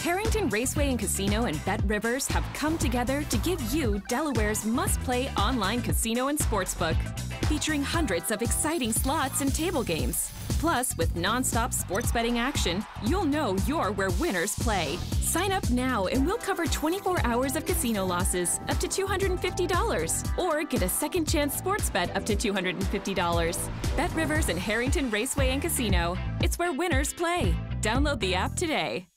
Harrington Raceway and Casino and Bet Rivers have come together to give you Delaware's must-play online casino and sportsbook, featuring hundreds of exciting slots and table games. Plus, with non-stop sports betting action, you'll know you're where winners play. Sign up now and we'll cover 24 hours of casino losses up to $250, or get a second chance sports bet up to $250. Bet Rivers and Harrington Raceway and Casino. It's where winners play. Download the app today.